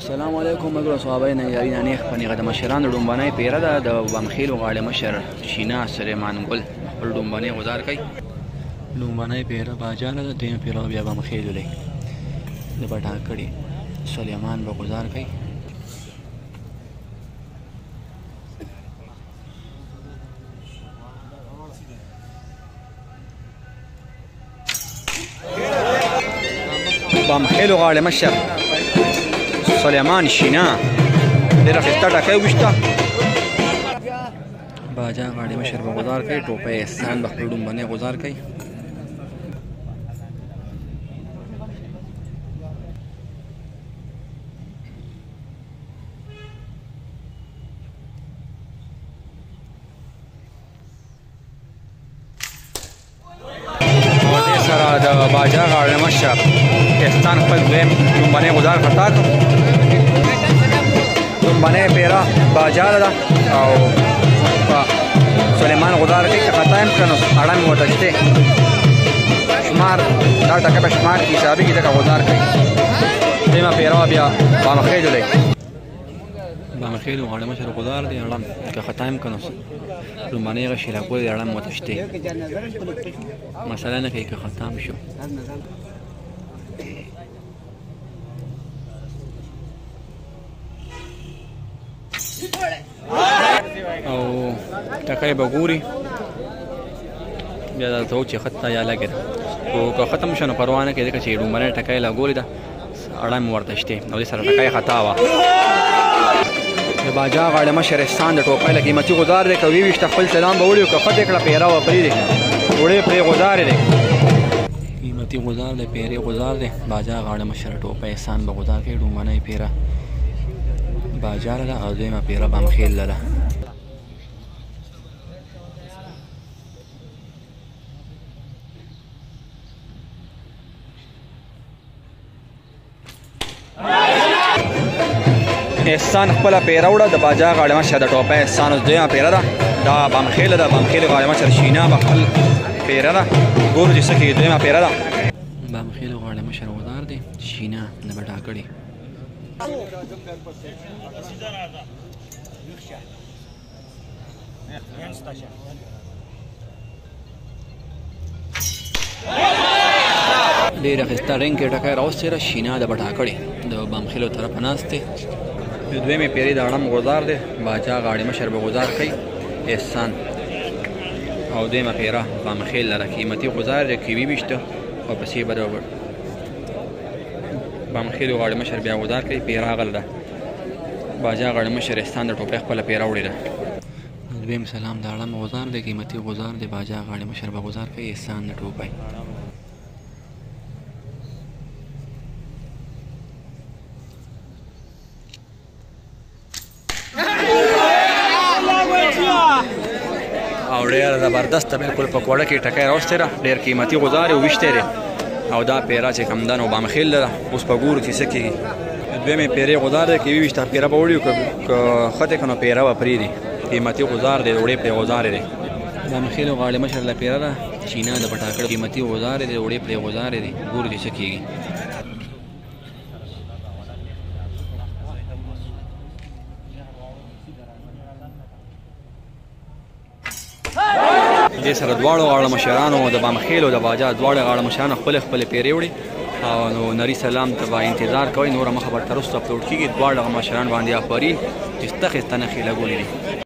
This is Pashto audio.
السلام علیکم مګرو صحابه نه یاري نه نه خپل غد مشران ډومبنای پیره ده د بمخیل غاړه مشر شینا سلیمان ګل خپل ډومبنای گزار کوي ډومبنای پیره باجانه ده دیم پیره بیا بمخیل لې د بټا کړي سلیمان به گزار کوي بمخیل غاړه مشر سلیمان شینا ډېره ښایسته ټاکی وویشته باجا غاړې مشر به غزار کوي ټوپۍ احسان به خپل ډومبنۍ غزار کوي او دې سره د باجا غاړې مشر احسان خپل دویم ډومبنۍ غزار خطا کړ ډومبنۍ پیره باجا ده او سلیمان غزار کوي که خطا یې کړه نو اړه مې ورته شته شمار دا ټکه به شمار کې حسابي کې ځکه غزار کوي دیمه پیره بیا بامخیلو دی بامخیلو غاړه مشر غزار دی اړم که خطا یې کړه نو ډومبنۍ هغه شیراکول دی اړه مې ورته شته مسله نه کوي که خطا هم شو او ټکای به ګوري بیا درته و چې خط یا لګې ده خو که ختم شو نو پروا نه کوي ځکه چې ډومبنۍ ټکای لا ګولې ده اړه مې ورته شته او دې سره ټکای خطا وه د باجا غاړه مشر احسان د ټوپۍ له قیمتي غزار دی که ویویشته خپل سلام به وړي او که فتې کړه پیره وه پرې دی وړې پرې غزار دی قیمتي غزار دی پیرې غزار دی باجا غاړه مشر ټوپۍ احسان به غزار کوي ډومبنۍ پیره باجا ده او دویمه پیره بمخیل ده احسان خپله پیره وړه د باجا غاړه مشر د ټوپۍ احسان اوس دویمه پیره ده دا بمخیل ده بمخیل غاړه مشر شینا به خپل پیره ده ګورو چې څه کېږي دویمه پیره ده بمخیل غاړه مشر غزار دی شینا د بټا کړي ډېره ښایسته رنګ کې ټکی راوستېره شینا د بټا کړي د بمخیلو طرفه ناست دی د دویمې پیرې د اړم غزار دی باجا غاړې مشر به غزار کوي احسان او دویمه پیره بمخیل لره قیمتي غزار دی کې ویویشته او پسې به د بمخیلو غاړې مشر بیا غزار کوي پیره هغه ده باجا غاړې مشر احسان د ټوپۍ خپله پیره وړې ده دویم سلام د اړم غزار دی قیمتي غزار دی باجا غاړې مشر به غزار کوي احسان د ټوپۍ او ډېره زبردسته بالکل په کوړه کې ټکی راوستی ده ډېر قیمتي غزار یې وویشتی دی او دا پیره چې کوم ده نو بامخیل ده اوس په ګورو چې څه کېږي دویمې پیرې غزار دی که ویویشته پیره به وړي که ښه که نو پیره به پرېږدي قیمتي غزار دی د وړې پرې غزار دی بامخیلو غاړې مشر له پیره ده چینا د بټا کړه قیمتي غزار دی د وړې پرې غزار دی ګورو چې څه کېږي دې سره دواړو غاړه مشرانو د بامخیلو د باجا دواړو غاړه مشرانو خپلې خپلې پیرې وړي او نو نري سلام ته به انتظار کوئ نوره مخه به تر وروسته اپلوډ کېږي دواړو مشران باندې آفرین چې ښایسته ښایسته نښې لګولې دي